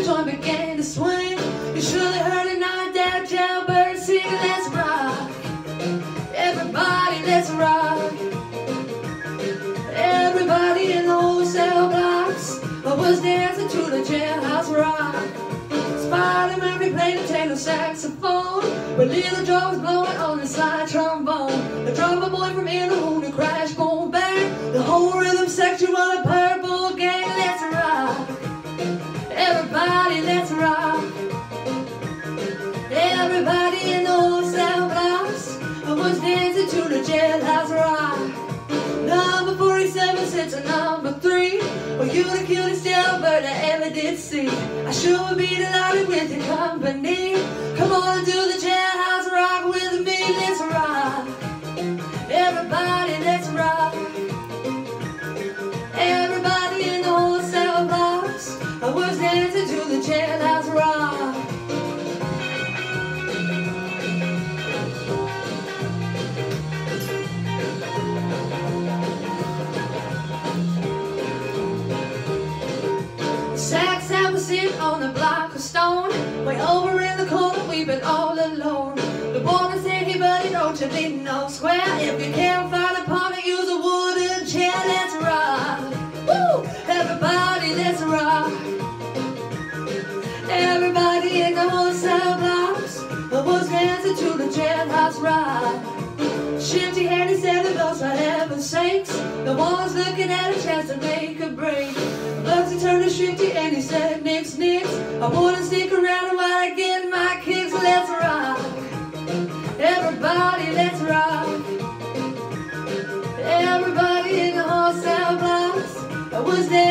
joint began to swing. You surely heard it now, that jailbird singing, let's rock. Everybody, let's rock. Everybody in the wholesale blocks was dancing to the jailhouse rock. Spider Murphy played the tenor saxophone, but Little Joe was blowing on the slide trombone. The drummer boy from Inner the crash going bang. The whole rhythm section was a purple gang. Let's rock. Everybody, let's rock. Everybody in the wholesale blocks was dancing to the jailhouse rock. Number 47 sits at number 3. Well, you the cutest jailbird I ever did see. I sure would be delighted with your company. Come on and do the jailhouse rock with me. Let's rock. Everybody, let's rock. Everybody in the wholesale blocks was dancing to the jailhouse rock. Sax and was sitting on the block of stone. Way over in the corner, we've been all alone. The woman said, hey buddy, don't you need no square. If you can't find a partner, use a wooden chair. Let's rock. Woo! Everybody, let's rock. Everybody in the wholesale blocks was dancing to the jailhouse rock. Shifty Handy said the bells for heaven's sakes. The one's looking at a chance to make a break. Bugsy turned to Shifty and he said, nix, nix. I wouldn't stick around while I get my kicks. Let's rock. Everybody, let's rock. Everybody in the wholesale blocks was there.